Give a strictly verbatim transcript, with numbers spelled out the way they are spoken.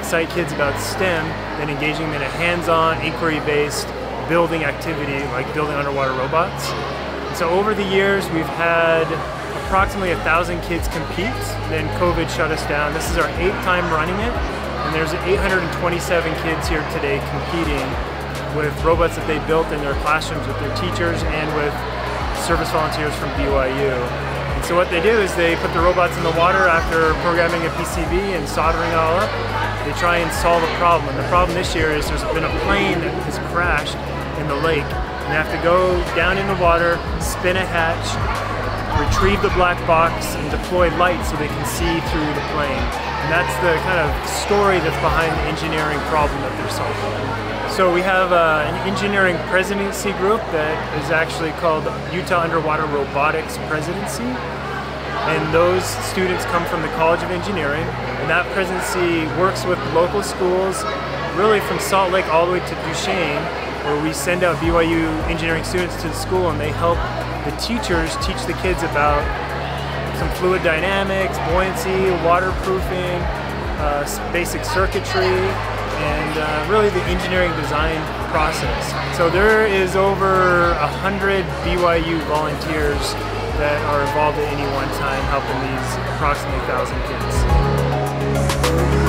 excite kids about STEM than engaging them in a hands-on, inquiry-based building activity like building underwater robots. So over the years, we've had approximately a thousand kids compete. Then COVID shut us down. This is our eighth time running it, and there's eight hundred twenty-seven kids here today competing with robots that they built in their classrooms with their teachers and with service volunteers from B Y U. And so what they do is they put the robots in the water after programming a P C B and soldering it all up. They try and solve a problem. And the problem this year is there's been a plane that has crashed in the lake. And they have to go down in the water, spin a hatch, retrieve the black box, and deploy lights so they can see through the plane. And that's the kind of story that's behind the engineering problem that they're solving. So we have uh, an engineering presidency group that is actually called Utah Underwater Robotics Presidency. And those students come from the College of Engineering. And that presidency works with local schools, really from Salt Lake all the way to Duchesne, where we send out B Y U engineering students to the school and they help the teachers teach the kids about some fluid dynamics, buoyancy, waterproofing, uh, basic circuitry, and uh, really the engineering design process. So there is over a hundred B Y U volunteers that are involved at any one time helping these approximately one thousand kids.